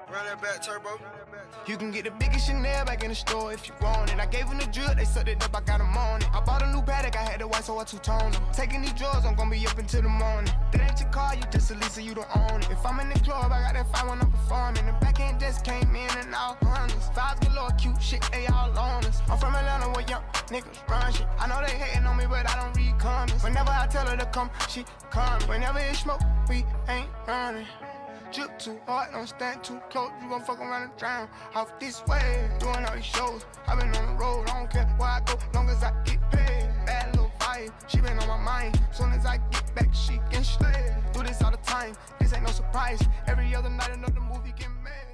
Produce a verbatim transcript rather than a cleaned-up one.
Run that back, turbo. You can get the biggest Chanel back in the store if you want it. I gave them the drill, they sucked it up, I got them on it. I bought a new Patek, I had the white, so I two-toned it. Taking these drugs, I'm gonna be up until the morning. That ain't your car, you just a Lisa, you don't own it. If I'm in the club, I got that five when I'm performing. The back end just came in and all hundreds. Fives galore, cute shit, they all on us. I'm from Atlanta where young niggas run shit. I know they hating on me, but I don't read comments. Whenever I tell her to come, she come. Whenever it's smoke, we ain't running. Drip too hard, don't stand too close. You gon' fuck around and drown off this way. Doing all these shows, I been on the road. I don't care where I go, long as I get paid. Bad little vibe, she been on my mind. Soon as I get back, she can slay. Do this all the time, this ain't no surprise. Every other night another movie get made.